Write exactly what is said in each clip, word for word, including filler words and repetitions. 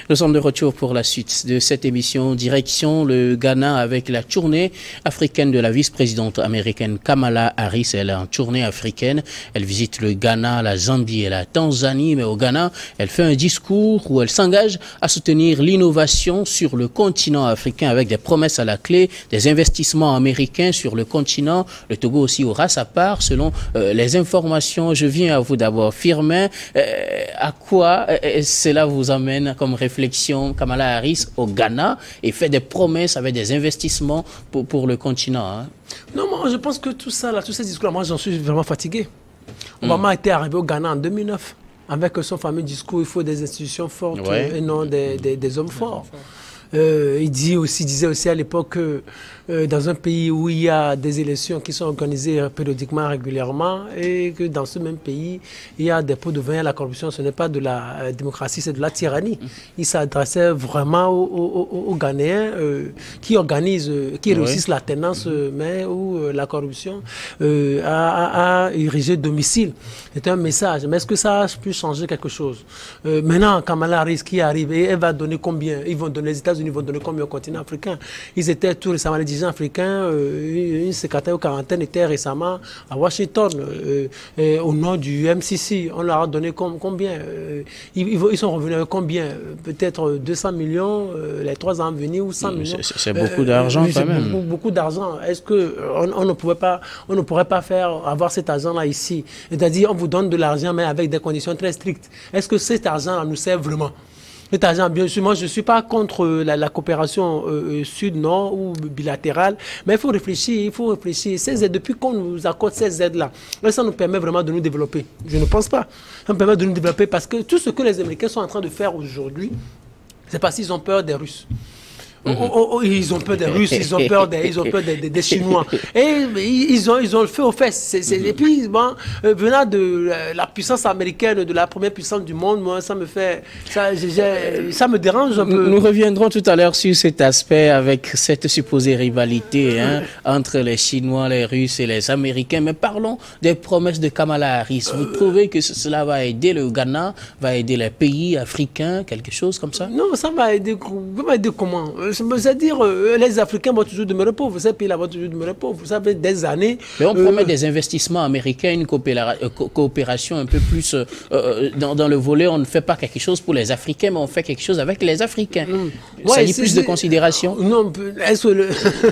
Nous sommes de retour pour la suite de cette émission. Direction le Ghana avec la tournée africaine de la vice-présidente américaine Kamala Harris. Elle est en tournée africaine. Elle visite le Ghana, la Zambie et la Tanzanie. Mais au Ghana, elle fait un discours où elle s'engage à soutenir l'innovation sur le continent africain avec des promesses à la clé, des investissements américains sur le continent. Le Togo aussi aura sa part selon euh, les informations. Je viens à vous d'abord, Firmin. Euh, à quoi euh, cela vous amène comme réflexion, Kamala Harris au Ghana et fait des promesses avec des investissements pour, pour le continent, hein? Non, moi je pense que tout ça, là, tous ces discours, moi j'en suis vraiment fatigué. Obama mm. était arrivé au Ghana en deux mille neuf avec son fameux discours, il faut des institutions fortes ouais. et non des, des, des hommes forts. Euh, il dit aussi, disait aussi à l'époque que euh, dans un pays où il y a des élections qui sont organisées périodiquement, régulièrement, et que dans ce même pays, il y a des pots de vin à la corruption, ce n'est pas de la euh, démocratie, c'est de la tyrannie. Il s'adressait vraiment aux, aux, aux Ghanéens euh, qui organisent, euh, qui réussissent ouais. la tendance, euh, mais où euh, la corruption euh, a, a, a érigé domicile. C'est un message. Mais est-ce que ça a pu changer quelque chose? euh, Maintenant, Kamala Harris qui arrive, et elle va donner combien? Ils vont donner les États-Unis. Ils vont donner combien au continent africain? Ils étaient tout récemment, les dirigeants africains, euh, une secrétaire aux quarantaine était récemment à Washington, euh, euh, au nom du M C C. On leur a donné com combien? euh, ils, ils sont revenus avec combien? Peut-être deux cents millions, euh, les trois ans à venir, ou cent millions. C'est beaucoup d'argent euh, quand même. Beaucoup, beaucoup d'argent. Est-ce qu'on on ne pouvait pas, on ne pourrait pas faire, avoir cet argent-là ici? C'est-à-dire, on vous donne de l'argent, mais avec des conditions très strictes. Est-ce que cet argent nous sert vraiment? Cet argent, bien sûr, moi je ne suis pas contre la, la coopération euh, sud-nord ou bilatérale, mais il faut réfléchir, il faut réfléchir. Ces aides, depuis qu'on nous accorde ces aides-là, ça nous permet vraiment de nous développer. Je ne pense pas. Ça nous permet de nous développer parce que tout ce que les Américains sont en train de faire aujourd'hui, c'est parce qu'ils ont peur des Russes. Mm-hmm. oh, oh, oh, ils ont peur des Russes, ils ont peur des, ils ont peur des, des, des Chinois. Et ils ont, ils ont le fait aux fesses. Mm-hmm. Et puis, bon, euh, venant de la, la puissance américaine, de la première puissance du monde, moi, ça me fait, ça, j ai, j ai, ça me dérange un peu. Nous reviendrons tout à l'heure sur cet aspect avec cette supposée rivalité hein, entre les Chinois, les Russes et les Américains. Mais parlons des promesses de Kamala Harris. Vous euh... trouvez que cela va aider le Ghana, va aider les pays africains, quelque chose comme ça? Non, ça va aider, ça va aider comment? C'est-à-dire, euh, les Africains vont toujours demeurer pauvres, ces pays-là vont toujours demeurer pauvres. Ça fait des années. Mais on euh, promet des investissements américains, une coopéra euh, co coopération un peu plus euh, euh, dans, dans le volet. On ne fait pas quelque chose pour les Africains, mais on fait quelque chose avec les Africains. Mmh. Ça ouais, dit plus de considération. Non, est-ce le...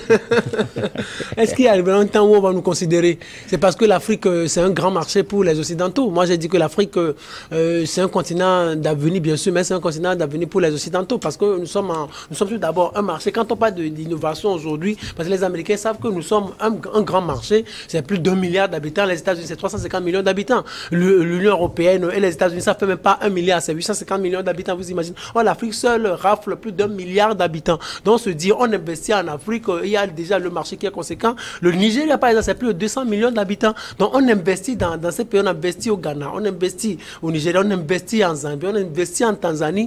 est-ce qu'il y a un temps où on va nous considérer? C'est parce que l'Afrique, c'est un grand marché pour les Occidentaux. Moi, j'ai dit que l'Afrique, euh, c'est un continent d'avenir, bien sûr, mais c'est un continent d'avenir pour les Occidentaux, parce que nous sommes, en, nous sommes tout d'abord un marché. Quand on parle d'innovation aujourd'hui, parce que les Américains savent que nous sommes un, un grand marché, c'est plus d'un milliard d'habitants. Les États-Unis, c'est trois cent cinquante millions d'habitants. L'Union européenne et les États-Unis, ça ne fait même pas un milliard, c'est huit cent cinquante millions d'habitants, vous imaginez. Oh, l'Afrique seule rafle plus d'un milliard d'habitants. Donc, se dire, on investit en Afrique, il y a déjà le marché qui est conséquent. Le Nigeria, par exemple, c'est plus de deux cents millions d'habitants. Donc, on investit dans, dans ces pays, on investit au Ghana, on investit au Nigeria, on investit en Zambie, on investit en Tanzanie.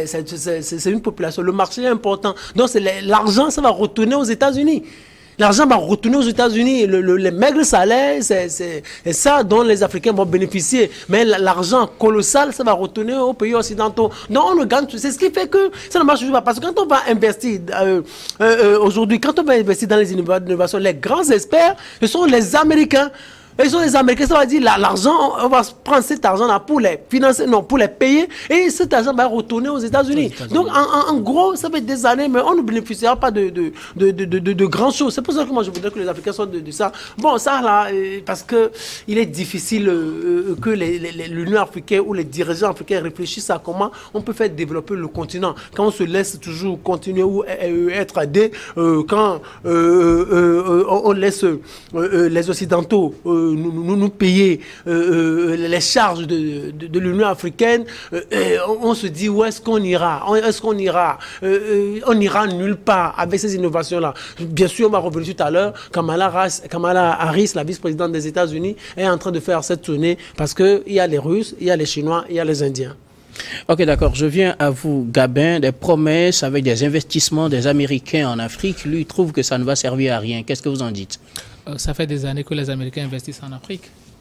C'est une population. Le marché est important. Donc, l'argent, ça va retourner aux États-Unis. L'argent va retourner aux États-Unis. Le, le, les maigres salaires, c'est ça dont les Africains vont bénéficier. Mais l'argent colossal, ça va retourner aux pays occidentaux. Donc on le gagne. C'est ce qui fait que ça ne marche pas. Parce que quand on va investir euh, euh, aujourd'hui, quand on va investir dans les innovations, les grands experts, ce sont les Américains. Et sont les Américains, ça va dire l'argent, on va prendre cet argent-là pour les financer, non, pour les payer, et cet argent va retourner aux États-Unis. Donc, en, en, en gros, ça fait des années, mais on ne bénéficiera pas de, de, de, de, de, de, de grandes choses. C'est pour ça que moi, je voudrais que les Africains soient de, de ça. Bon, ça, là, euh, parce que il est difficile euh, que l'Union africaine ou les dirigeants africains réfléchissent à comment on peut faire développer le continent. Quand on se laisse toujours continuer ou euh, être aidé, euh, quand euh, euh, on laisse euh, les Occidentaux euh, Nous, nous, nous payer euh, euh, les charges de, de, de l'Union africaine, euh, on, on se dit où est-ce qu'on ira? Est-ce qu'on ira euh, euh, On ira nulle part avec ces innovations-là. Bien sûr, on va revenir tout à l'heure. Kamala, Kamala Harris, la vice-présidente des États-Unis, est en train de faire cette tournée parce qu'il y a les Russes, il y a les Chinois, il y a les Indiens. Ok, d'accord. Je viens à vous, Gabin, des promesses avec des investissements des Américains en Afrique. Lui, il trouve que ça ne va servir à rien. Qu'est-ce que vous en dites? Ça fait des années que les Américains investissent en Afrique.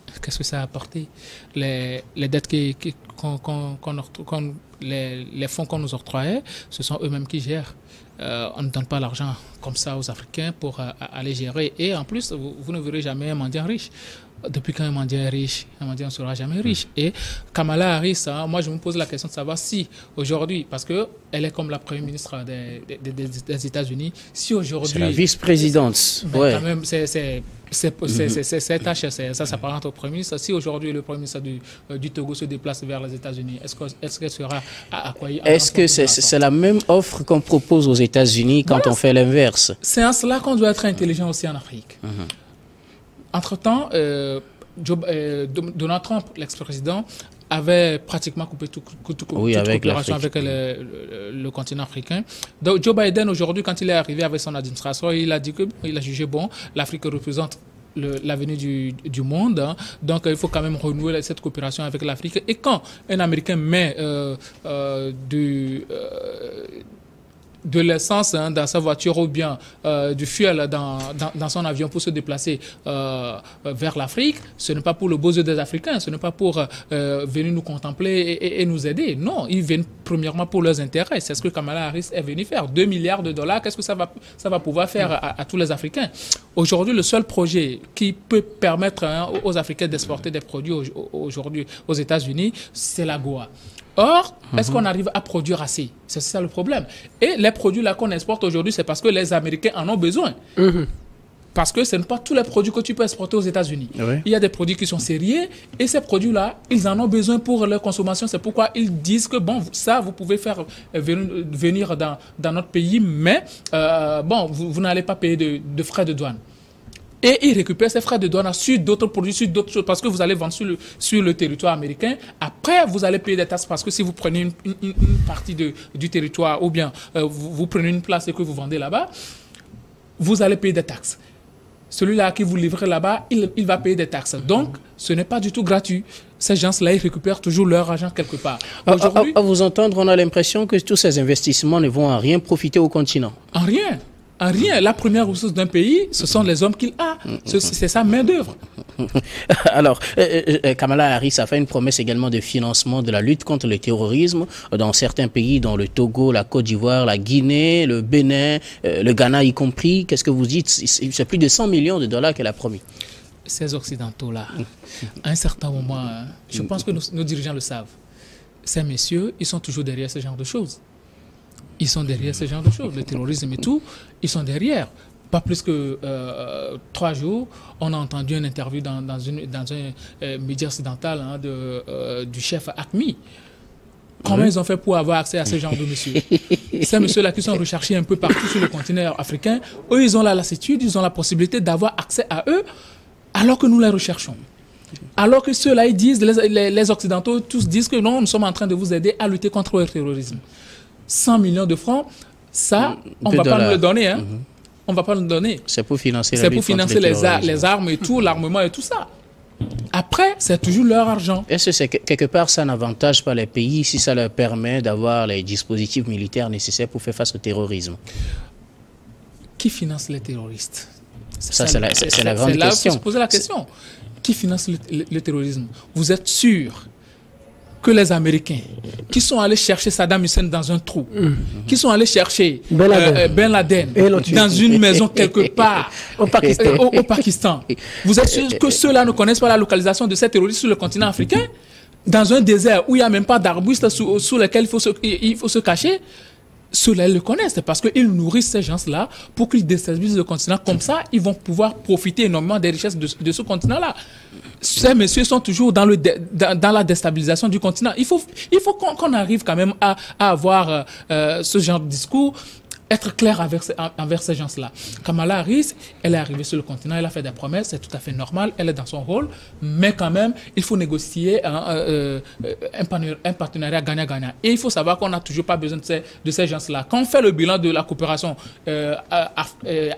Qu'est-ce que ça a apporté? Les, les dettes qui, qui, qu'on, qu'on, qu'on, qu'on, les, les fonds qu'on nous octroyait, ce sont eux-mêmes qui gèrent. Euh, on ne donne pas l'argent comme ça aux Africains pour euh, aller gérer. Et en plus, vous, vous ne verrez jamais un mendiant riche. Depuis quand un mendiant est riche, un mendiant ne sera jamais riche. Et Kamala Harris, hein, moi je me pose la question de savoir si aujourd'hui, parce qu'elle est comme la première ministre des, des, des, des États-Unis, si aujourd'hui... C'est la vice-présidente. Ben, ouais. Quand même, c'est... c'est C'est mm-hmm. ça s'apparente au Premier ministre. Si aujourd'hui le Premier ministre du, euh, du Togo se déplace vers les États-Unis, est-ce qu'elle est qu sera accueillie? Est-ce que c'est c'est la même offre qu'on propose aux États-Unis quand voilà. on fait l'inverse? C'est en cela qu'on doit être intelligent aussi en Afrique. Mm-hmm. Entre-temps, euh, Joe, euh, Donald Trump, l'ex-président, avait pratiquement coupé tout, tout, tout, oui, toute avec coopération avec le, le, le continent africain. Donc Joe Biden, aujourd'hui, quand il est arrivé avec son administration, il a dit que il a jugé bon, l'Afrique représente l'avenir du, du monde, hein. Donc il faut quand même renouer cette coopération avec l'Afrique. Et quand un Américain met euh, euh, du... Euh, de l'essence hein, dans sa voiture ou bien euh, du fuel dans, dans, dans son avion pour se déplacer euh, vers l'Afrique, ce n'est pas pour le beaux yeux des Africains, ce n'est pas pour euh, venir nous contempler et, et, et nous aider. Non, ils viennent premièrement pour leurs intérêts. C'est ce que Kamala Harris est venue faire. deux milliards de dollars, qu'est-ce que ça va, ça va pouvoir faire à, à tous les Africains? Aujourd'hui, le seul projet qui peut permettre hein, aux Africains d'exporter des produits aujourd'hui aux États-Unis, c'est la Goa. Or, est-ce qu'on arrive à produire assez? C'est ça le problème. Et les produits là qu'on exporte aujourd'hui, c'est parce que les Américains en ont besoin. Mm-hmm. Parce que ce ne sont pas tous les produits que tu peux exporter aux États-Unis. Oui. Il y a des produits qui sont sérieux et ces produits-là, ils en ont besoin pour leur consommation. C'est pourquoi ils disent que bon, ça, vous pouvez faire venir dans, dans notre pays, mais euh, bon, vous, vous n'allez pas payer de, de frais de douane. Et ils récupèrent ces frais de douane sur d'autres produits, sur d'autres choses, parce que vous allez vendre sur le, sur le territoire américain. Après, vous allez payer des taxes, parce que si vous prenez une, une, une partie de, du territoire, ou bien euh, vous, vous prenez une place et que vous vendez là-bas, vous allez payer des taxes. Celui-là qui vous livre là-bas, il, il va payer des taxes. Donc, ce n'est pas du tout gratuit. Ces gens-là, ils récupèrent toujours leur argent quelque part. À, à, à vous entendre, on a l'impression que tous ces investissements ne vont en rien profiter au continent. En rien. En rien. La première ressource d'un pays, ce sont les hommes qu'il a. C'est sa main-d'œuvre. Alors, euh, Kamala Harris a fait une promesse également de financement de la lutte contre le terrorisme dans certains pays, dans le Togo, la Côte d'Ivoire, la Guinée, le Bénin, euh, le Ghana y compris. Qu'est-ce que vous dites? C'est plus de cent millions de dollars qu'elle a promis. Ces Occidentaux-là, à un certain moment, hein, je pense que nos, nos dirigeants le savent. Ces messieurs, ils sont toujours derrière ce genre de choses. Ils sont derrière ce genre de choses, le terrorisme et tout, ils sont derrière. Pas plus que euh, trois jours, on a entendu une interview dans, dans, une, dans un euh, média occidental hein, de, euh, du chef AQMI. Comment mmh. ils ont fait pour avoir accès à ce genre de messieurs? Ces messieurs-là qui sont recherchés un peu partout sur le continent africain, eux, ils ont la lassitude, ils ont la possibilité d'avoir accès à eux, alors que nous les recherchons. Alors que ceux-là, ils disent, les, les, les Occidentaux, tous disent que non, nous sommes en train de vous aider à lutter contre le terrorisme. cent millions de francs, ça, on ne va pas nous le donner. Hein. Mm-hmm. On ne va pas nous le donner. C'est pour financer la C'est pour financer les, ar les armes et tout, l'armement et tout ça. Après, c'est toujours leur argent. Est-ce que c'est quelque part, ça n'avantage pas les pays si ça leur permet d'avoir les dispositifs militaires nécessaires pour faire face au terrorisme? Qui finance les terroristes? Ça, c'est la, la grande question. C'est là qu'il faut se poser la question. Qui finance le, le, le terrorisme? Vous êtes sûr que les Américains, qui sont allés chercher Saddam Hussein dans un trou, mmh. qui sont allés chercher Ben Laden, euh, ben Laden dans une maison quelque part au Pakistan. Au, au Pakistan. Vous êtes sûr que ceux-là ne connaissent pas la localisation de ces terroristes sur le continent africain? Dans un désert où il n'y a même pas d'arbustes sous, sous lesquels il faut se, il faut se cacher? Ceux-là, ils le connaissent parce qu'ils nourrissent ces gens-là pour qu'ils déstabilisent le continent. Comme ça, ils vont pouvoir profiter énormément des richesses de, de ce continent-là. Ces messieurs sont toujours dans, le dans, dans la déstabilisation du continent. Il faut, il faut qu'on qu'on arrive quand même à, à avoir euh, ce genre de discours, être clair envers, envers ces gens-là. Kamala Harris, elle est arrivée sur le continent, elle a fait des promesses, c'est tout à fait normal, elle est dans son rôle, mais quand même, il faut négocier un, euh, un partenariat gagnant-gagnant. Et il faut savoir qu'on n'a toujours pas besoin de ces, de ces gens-là. Quand on fait le bilan de la coopération euh, euh,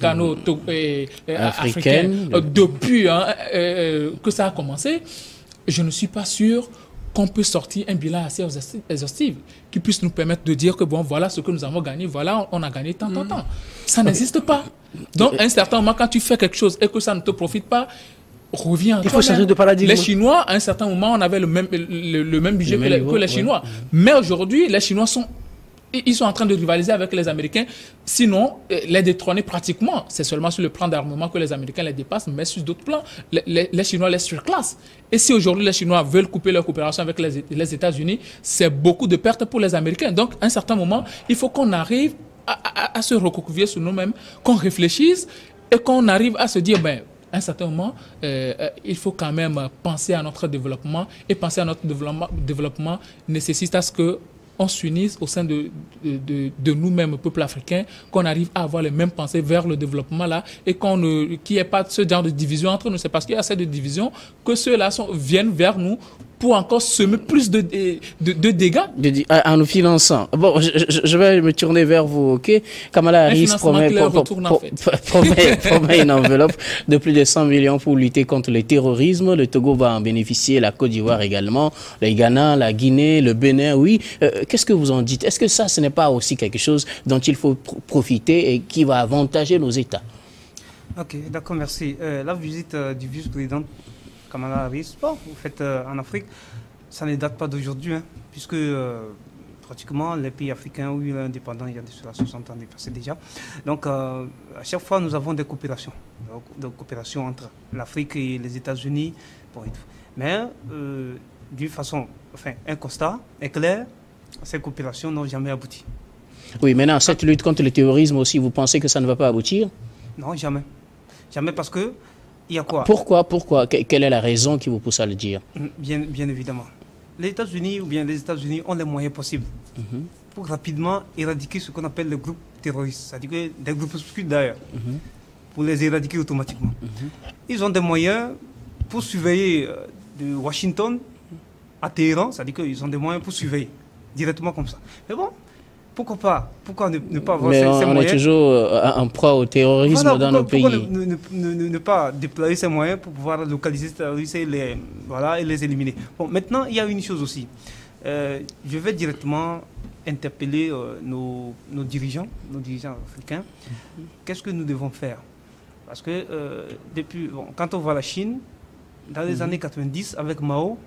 américano-africaine, euh, depuis hein, euh, que ça a commencé, je ne suis pas sûr qu'on peut sortir un bilan assez exhaustif qui puisse nous permettre de dire que bon, voilà ce que nous avons gagné, voilà, on a gagné tant, tant, tant. Ça n'existe pas. Donc, à un certain moment, quand tu fais quelque chose et que ça ne te profite pas, revient. Il faut changer de paradigme. Les Chinois, à un certain moment, on avait le même, le, le même budget le que, même les, niveau, que les Chinois. Ouais. Mais aujourd'hui, les Chinois sont, ils sont en train de rivaliser avec les Américains. Sinon, les détrôner pratiquement. C'est seulement sur le plan d'armement que les Américains les dépassent, mais sur d'autres plans, les, les, les Chinois les surclassent. Et si aujourd'hui les Chinois veulent couper leur coopération avec les, les États-Unis, c'est beaucoup de pertes pour les Américains. Donc, à un certain moment, il faut qu'on arrive à, à, à se recouvrir sur nous-mêmes, qu'on réfléchisse et qu'on arrive à se dire, ben, à un certain moment, euh, euh, il faut quand même penser à notre développement. Et penser à notre développement, développement nécessite à ce que on s'unisse au sein de, de, de, de nous-mêmes, peuple africain, qu'on arrive à avoir les mêmes pensées vers le développement là et qu'on ne, qu'il n'y ait pas ce genre de division entre nous. C'est parce qu'il y a cette division que ceux-là sont, viennent vers nous pour encore semer plus de, de, de, de dégâts. De, en nous finançant. Bon, je, je, je vais me tourner vers vous, ok? Kamala Harris promet, pro, pro, pro, en fait. promet, promet une enveloppe de plus de cent millions pour lutter contre le terrorisme. Le Togo va en bénéficier, la Côte d'Ivoire également, le Ghana, la Guinée, le Bénin, oui. Euh, Qu'est-ce que vous en dites? Est-ce que ça, ce n'est pas aussi quelque chose dont il faut pr profiter et qui va avantager nos États? Ok, d'accord, merci. Euh, la visite euh, du vice-président Kamala Harris, bon, vous faites euh, en Afrique, ça ne date pas d'aujourd'hui, hein, puisque euh, pratiquement les pays africains ont eu l'indépendance il y a déjà soixante ans dépassé déjà. Donc euh, à chaque fois nous avons des coopérations, des coopérations entre l'Afrique et les États-Unis. Bon, mais euh, d'une façon, enfin, un constat est clair, ces coopérations n'ont jamais abouti. Oui, maintenant cette lutte contre le terrorisme aussi, vous pensez que ça ne va pas aboutir? Non, jamais. Jamais parce que il y a quoi? Pourquoi, pourquoi? Quelle est la raison qui vous pousse à le dire? Bien, bien évidemment. Les États-Unis ou bien les États-Unis ont les moyens possibles mm-hmm. pour rapidement éradiquer ce qu'on appelle les groupes terroristes, c'est-à-dire des groupes d'ailleurs, mm-hmm. pour les éradiquer automatiquement. Mm-hmm. Ils ont des moyens pour surveiller euh, de Washington à Téhéran, c'est-à-dire qu'ils ont des moyens pour surveiller directement comme ça. Mais bon, pourquoi pas? Pourquoi ne, ne pas avoir Mais ces, on, ces on moyens? est toujours euh, en proie au terrorisme voilà, dans pourquoi, nos pourquoi pays. Ne, ne, ne, ne pas déployer ces moyens pour pouvoir localiser ces terroristes et les, voilà, et les éliminer? Bon, maintenant, il y a une chose aussi. Euh, je vais directement interpeller euh, nos, nos dirigeants, nos dirigeants africains. Mm-hmm. Qu'est-ce que nous devons faire? Parce que euh, depuis, bon, quand on voit la Chine, dans les mm-hmm. années quatre-vingt-dix, avec Mao,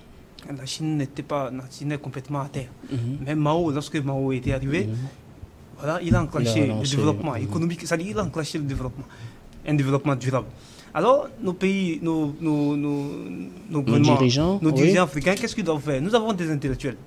la Chine n'était pas complètement à terre. Mm-hmm. Mais Mao, lorsque Mao était arrivé, mm-hmm. voilà, il a enclenché il a le développement mm-hmm. économique, c'est-à-dire il a enclenché le développement, un développement durable. Alors, nos pays, nos, nos, nos, nos, nos dirigeants, nos dirigeants oui. africains, qu'est-ce qu'ils doivent faire? Nous avons des intellectuels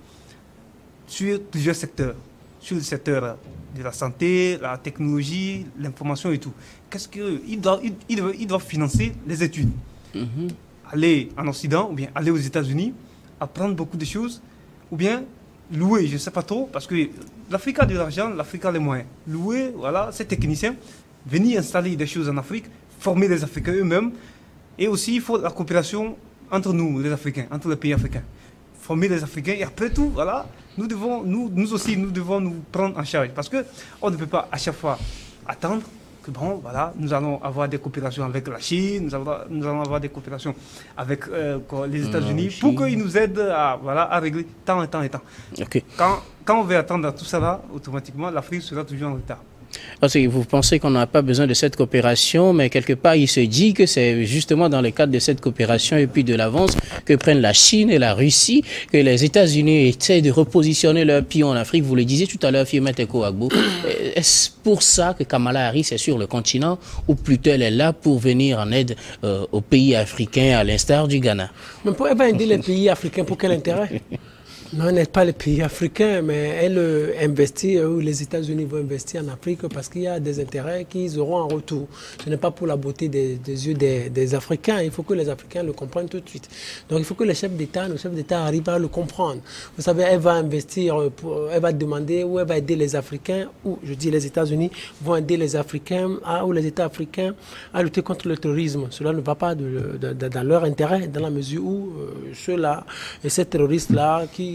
sur plusieurs secteurs, sur le secteur de la santé, la technologie, l'information et tout. Qu'est-ce qu'ils doivent, ils, ils, doivent, ils doivent financer les études. Mm-hmm. Aller en Occident ou bien aller aux États-Unis, apprendre beaucoup de choses, ou bien louer, je ne sais pas trop, parce que l'Afrique a de l'argent, l'Afrique a les moyens. Louer, voilà, ces techniciens, venir installer des choses en Afrique, former les Africains eux-mêmes, et aussi il faut la coopération entre nous, les Africains, entre les pays africains. Former les Africains, et après tout, voilà, nous devons, nous, nous aussi, nous devons nous prendre en charge, parce qu'on ne peut pas à chaque fois attendre que bon, voilà, nous allons avoir des coopérations avec la Chine, nous, avons, nous allons avoir des coopérations avec euh, les États-Unis pour qu'ils nous aident à, voilà, à régler tant et tant et tant. Okay. Quand, quand on veut attendre tout ça là, automatiquement, l'Afrique sera toujours en retard. Parce que vous pensez qu'on n'a pas besoin de cette coopération, mais quelque part, il se dit que c'est justement dans le cadre de cette coopération et puis de l'avance que prennent la Chine et la Russie, que les États-Unis essaient de repositionner leur pion en Afrique. Vous le disiez tout à l'heure, Fiamet Eko Agbo. Est-ce pour ça que Kamala Harris est sur le continent, ou plutôt elle est là pour venir en aide euh, aux pays africains, à l'instar du Ghana? Mais pour, elle va aider les pays africains, pour quel intérêt? Non, elle n'est pas les pays africains, mais elle euh, investit, euh, les États-Unis vont investir en Afrique parce qu'il y a des intérêts qu'ils auront en retour. Ce n'est pas pour la beauté des, des yeux des, des Africains, il faut que les Africains le comprennent tout de suite. Donc il faut que les chefs d'État, nos chefs d'État arrivent à le comprendre. Vous savez, elle va investir, pour, elle va demander où elle va aider les Africains, ou je dis les États-Unis vont aider les Africains, à, ou les États africains à lutter contre le terrorisme. Cela ne va pas de, de, de, dans leur intérêt, dans la mesure où euh, ceux-là, et ces terroristes-là qui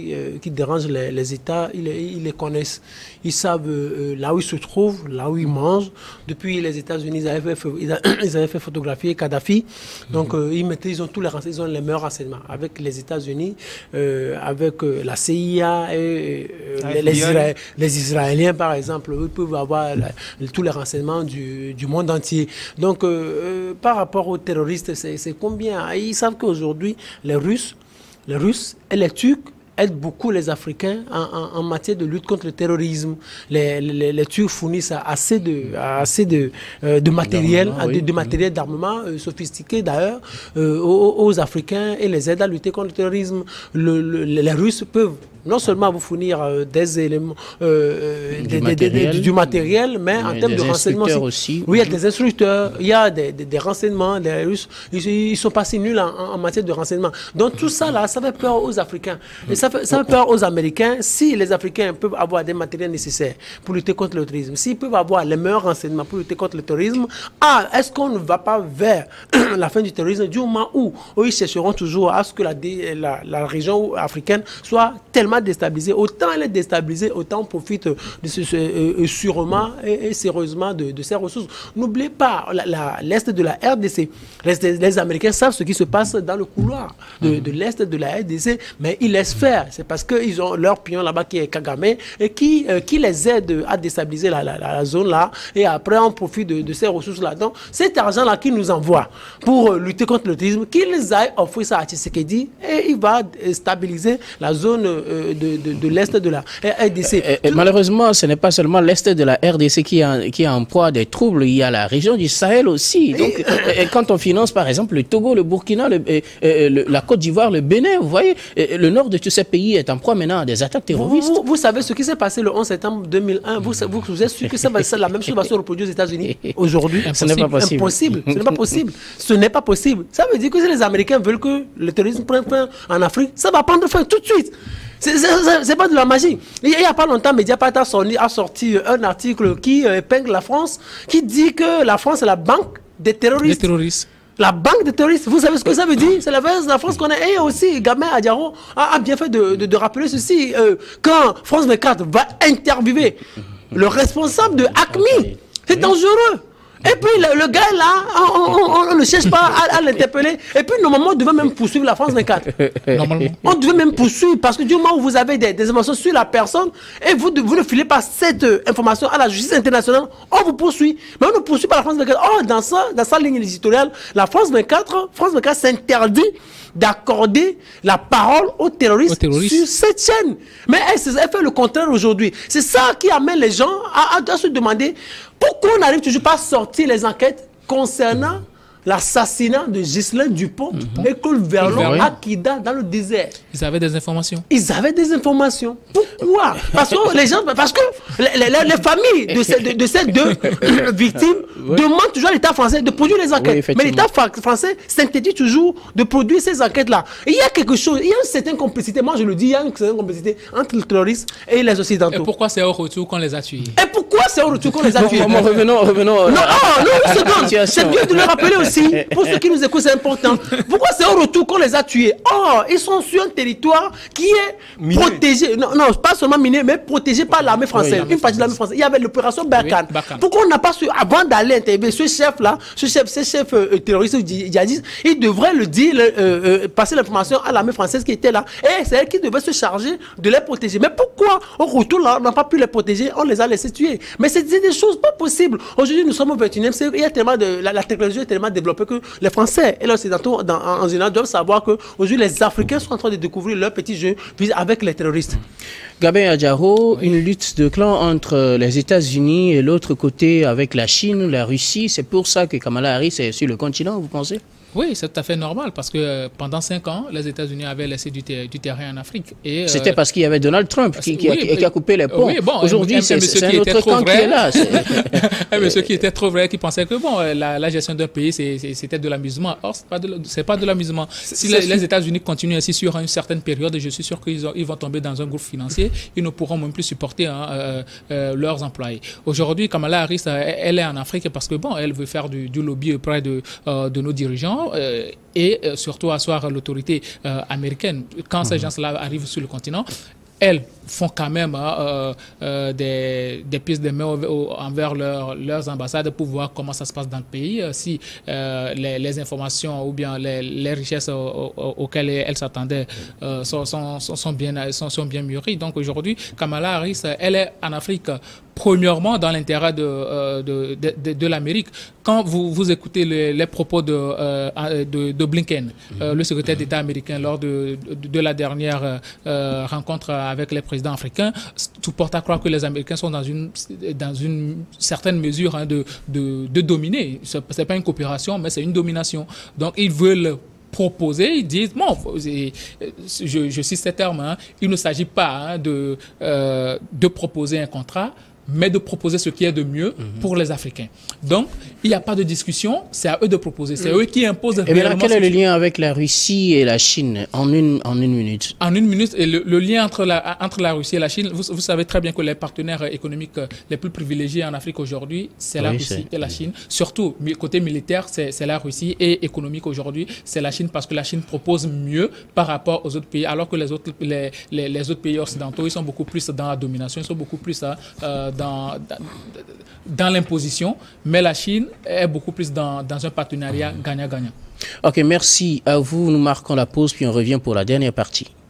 qui, euh, qui dérangent les, les États, ils, ils les connaissent. Ils savent euh, là où ils se trouvent, là où ils mangent. Depuis les États-Unis, ils avaient fait, ils avaient fait photographier Kadhafi. Donc, euh, ils, mettaient, ils ont tous les renseignements, ils ont les meilleurs renseignements. Avec les États-Unis, euh, avec euh, la C I A et euh, les, les, Isra les Israéliens, par exemple, ils peuvent avoir la, tous les renseignements du, du monde entier. Donc, euh, euh, par rapport aux terroristes, c'est combien? Ils savent qu'aujourd'hui, les Russes, les Russes et les Turcs aident beaucoup les Africains en, en, en matière de lutte contre le terrorisme. Les, les, les Turcs fournissent assez de, assez de, euh, de matériel, oui. de, de matériel d'armement euh, sophistiqué d'ailleurs euh, aux, aux Africains et les aident à lutter contre le terrorisme. Le, le, les Russes peuvent non seulement vous fournir euh, des éléments, euh, du, des, matériel, des, des, du matériel, mais, mais en termes de renseignements aussi. aussi. Oui, il y a des instructeurs, il y a des, des, des renseignements. Les Russes, ils ne sont pas si nuls en, en matière de renseignements. Donc tout ça, là, ça fait peur aux Africains. Et ça fait, ça fait peur aux Américains. Si les Africains peuvent avoir des matériels nécessaires pour lutter contre le terrorisme, s'ils peuvent avoir les meilleurs renseignements pour lutter contre le terrorisme, ah, est-ce qu'on ne va pas vers la fin du terrorisme du moment où, où ils chercheront toujours à ce que la, la, la région africaine soit tellement déstabilisée, autant elle est déstabilisée, autant on profite de ce, ce, euh, sûrement et, et sérieusement de, de ces ressources. N'oubliez pas, l'Est de la R D C, les, les Américains savent ce qui se passe dans le couloir de, mm-hmm. de l'Est de la R D C, mais ils laissent faire. C'est parce qu'ils ont leur pion là-bas qui est Kagame et qui, euh, qui les aide à déstabiliser la, la, la zone là, et après on profite de, de ces ressources là. Donc cet argent-là qu'ils nous envoient pour euh, lutter contre le terrorisme, qu'ils aillent offrir ça à Tshisekedi et il va stabiliser la zone euh, de, de, de l'Est de la R D C. Et, et, malheureusement, ce n'est pas seulement l'Est de la R D C qui est, qui est en proie des troubles, il y a la région du Sahel aussi. Donc, et, et quand on finance par exemple le Togo, le Burkina, le, et, et, le, la Côte d'Ivoire, le Bénin, vous voyez, et, le nord de tous ces pays est en proie maintenant à des attaques terroristes. Vous, vous, vous savez ce qui s'est passé le onze septembre deux mille un, vous, vous, vous êtes sûr que ça va, ça, la même chose va se reproduire aux États-Unis aujourd'hui? Ce n'est pas possible. Impossible. Ce n'est pas possible. Ce n'est pas possible. Ça veut dire que si les Américains veulent que le terrorisme prenne fin en Afrique, ça va prendre fin tout de suite. C'est pas de la magie. Il n'y a pas longtemps, Mediapart a sorti, a sorti un article qui épingle la France, qui dit que la France est la banque des terroristes. Des terroristes. La banque des terroristes, vous savez ce que ça veut dire? C'est la la France qu'on a. Et aussi, Gamin Adiaro a, a bien fait de, de, de rappeler ceci. Euh, quand France vingt-quatre va interviewer le responsable de AQMI, c'est dangereux. Et puis le, le gars là, on, on, on ne cherche pas à, à l'interpeller. Et puis normalement, on devait même poursuivre la France vingt-quatre. Normalement. On devait même poursuivre parce que du moment où vous avez des, des informations sur la personne et vous, vous ne filez pas cette euh, information à la justice internationale, on vous poursuit. Mais on ne poursuit pas la France vingt-quatre. Oh, dans sa, dans sa ligne éditoriale, la France vingt-quatre, France vingt-quatre s'interdit d'accorder la parole aux terroristes, aux terroristes sur cette chaîne. Mais elle, elle fait le contraire aujourd'hui. C'est ça qui amène les gens à, à, à se demander pourquoi on n'arrive toujours pas à sortir les enquêtes concernant l'assassinat de Ghislain Dupont mm-hmm. et Claude Verlon à Kida dans le désert. Ils avaient des informations. Ils avaient des informations. Pourquoi? Parce que les gens, parce que les, les, les familles de ces, de, de ces deux victimes oui. demandent toujours à l'État français de produire les enquêtes. Oui, mais l'État français s'interdit toujours de produire ces enquêtes-là. Il y a quelque chose, il y a une certaine complicité, moi je le dis, il y a une certaine complicité entre les terroristes et les Occidentaux. Et pourquoi c'est au retour qu'on les a tués? Et pourquoi c'est au retour qu'on les a tués? Bon, bon, revenons, revenons. Non, non, une seconde. C'est bien de le rappeler aussi. Pour ceux qui nous écoutent, c'est important. Pourquoi c'est au retour qu'on les a tués? Or, ils sont sur un territoire qui est miné. Protégé. Non, non, pas seulement miné, mais protégé par l'armée française. Oui, une partie de l'armée française. Il y avait l'opération Barkhane. Oui, pourquoi on n'a pas su, avant d'aller interviewer ce chef-là, ce chef, ce chef euh, terroriste djihadiste, il devrait le dire, euh, euh, passer l'information à l'armée française qui était là. Et c'est elle qui devait se charger de les protéger. Mais pourquoi, au retour, là, on n'a pas pu les protéger? On les a laissés tuer. Mais c'est des choses pas possibles. Aujourd'hui, nous sommes au vingt et unième siècle. Il y a tellement de, la, la technologie est tellement développée que les Français et les Occidentaux en, en général doivent savoir qu'aujourd'hui les Africains sont en train de découvrir leur petit jeu avec les terroristes. Gabin Adjaro, oui. Une lutte de clan entre les États-Unis et l'autre côté avec la Chine, la Russie, c'est pour ça que Kamala Harris est sur le continent, vous pensez? Oui, c'est tout à fait normal parce que euh, pendant cinq ans, les États-Unis avaient laissé du, ter du terrain en Afrique. Euh, C'était parce qu'il y avait Donald Trump qui, qui, oui, a, qui a coupé les ponts. Oui, bon, aujourd'hui, c'est un autre camp vrai, qui est là. Un monsieur qui était trop vrai, qui pensait que bon, la, la gestion d'un pays, c'était de l'amusement. Or, ce n'est pas de l'amusement. Si les, les États-Unis continuent ainsi sur une certaine période, je suis sûr qu'ils ils vont tomber dans un gouffre financier. Ils ne pourront même plus supporter hein, euh, euh, leurs employés. Aujourd'hui, Kamala Harris, elle est en Afrique parce que bon, elle veut faire du, du lobby auprès de, euh, de nos dirigeants. continent euh, et euh, surtout asseoir l'autorité euh, américaine. Quand mmh. ces gens-là arrivent sur le continent, elles font quand même euh, euh, des, des pièces de main envers leur, leurs ambassades pour voir comment ça se passe dans le pays, euh, si euh, les, les informations ou bien les, les richesses au, au, auxquelles elles s'attendaient euh, sont, sont, sont, bien, sont, sont bien mûries. Donc aujourd'hui, Kamala Harris, elle est en Afrique premièrement dans l'intérêt de, euh, de, de, de, de l'Amérique. Quand vous, vous écoutez les, les propos de, euh, de, de Blinken, euh, le secrétaire d'État américain, lors de, de, de la dernière euh, rencontre avec les présidents africains, tout porte à croire que les Américains sont dans une, dans une certaine mesure hein, de, de, de dominer. Ce n'est pas une coopération, mais c'est une domination. Donc ils veulent proposer, ils disent, bon, je, je cite ces termes, hein, il ne s'agit pas hein, de, euh, de proposer un contrat, mais de proposer ce qui est de mieux mmh. pour les Africains. Donc, il n'y a pas de discussion, c'est à eux de proposer, c'est mmh. eux qui imposent. Et bien là, quel est le lien avec la Russie et la Chine en une, en une minute? En une minute, et le, le lien entre la, entre la Russie et la Chine, vous, vous savez très bien que les partenaires économiques les plus privilégiés en Afrique aujourd'hui, c'est la oui, Russie et la Chine. Surtout, côté militaire, c'est la Russie, et économique aujourd'hui, c'est la Chine, parce que la Chine propose mieux par rapport aux autres pays, alors que les autres, les, les, les autres pays occidentaux, ils sont beaucoup plus dans la domination, ils sont beaucoup plus euh, dans, dans, dans l'imposition, mais la Chine est beaucoup plus dans, dans un partenariat gagnant-gagnant. Ok, merci à vous. Nous marquons la pause, puis on revient pour la dernière partie.